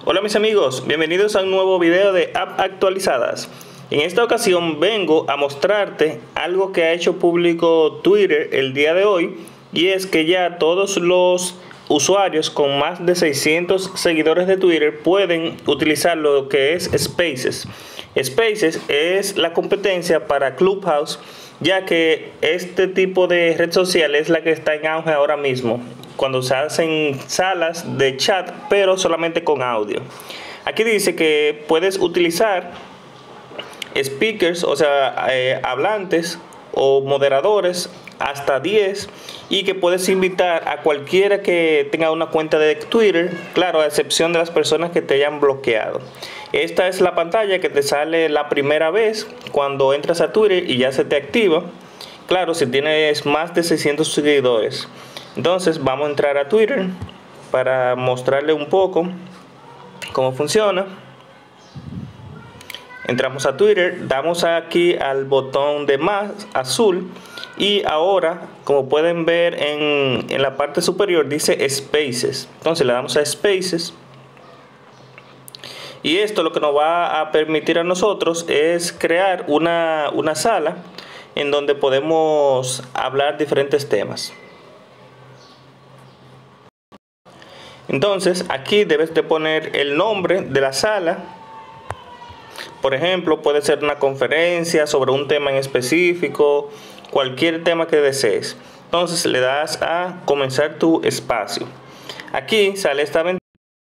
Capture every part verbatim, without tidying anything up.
Hola mis amigos, bienvenidos a un nuevo video de App Actualizadas. En esta ocasión vengo a mostrarte algo que ha hecho público Twitter el día de hoy, y es que ya todos los usuarios con más de seiscientos seguidores de Twitter pueden utilizar lo que es Spaces. Spaces es la competencia para Clubhouse, ya que este tipo de red social es la que está en auge ahora mismo, cuando se hacen salas de chat pero solamente con audio. Aquí dice que puedes utilizar speakers, o sea, eh, hablantes o moderadores hasta diez, y que puedes invitar a cualquiera que tenga una cuenta de Twitter, claro, a excepción de las personas que te hayan bloqueado. Esta es la pantalla que te sale la primera vez cuando entras a Twitter y ya se te activa, claro, si tienes más de seiscientos seguidores. Entonces vamos a entrar a Twitter para mostrarle un poco cómo funciona. Entramos a Twitter, damos aquí al botón de más azul, y ahora, como pueden ver en, en la parte superior, dice Spaces. Entonces le damos a Spaces, y esto lo que nos va a permitir a nosotros es crear una, una sala en donde podemos hablar diferentes temas. Entonces aquí debes de poner el nombre de la sala. Por ejemplo, puede ser una conferencia sobre un tema en específico, cualquier tema que desees. Entonces le das a comenzar tu espacio. Aquí sale esta ventana.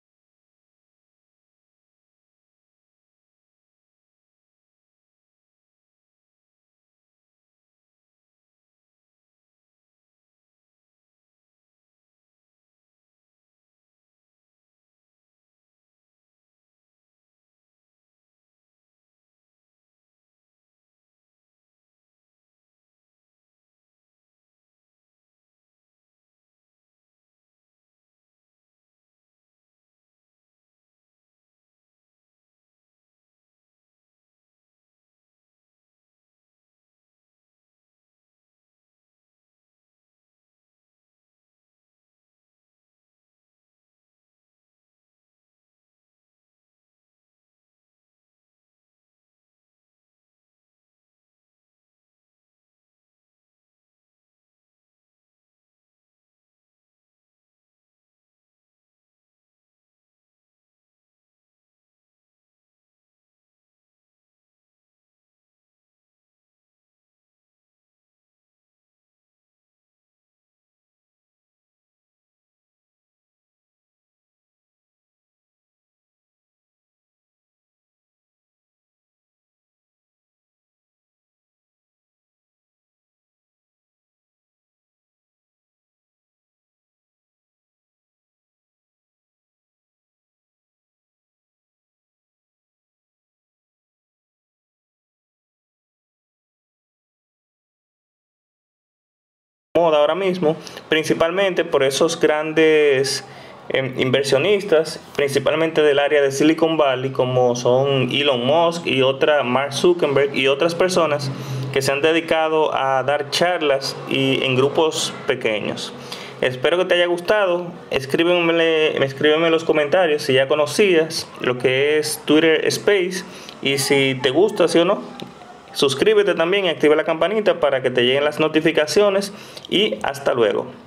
Moda ahora mismo, principalmente por esos grandes eh, inversionistas, principalmente del área de Silicon Valley, como son Elon Musk y otra, Mark Zuckerberg y otras personas que se han dedicado a dar charlas y en grupos pequeños. Espero que te haya gustado. Escríbeme, escríbeme en los comentarios si ya conocías lo que es Twitter Space, y si te gusta, sí o no. Suscríbete también y activa la campanita para que te lleguen las notificaciones, y hasta luego.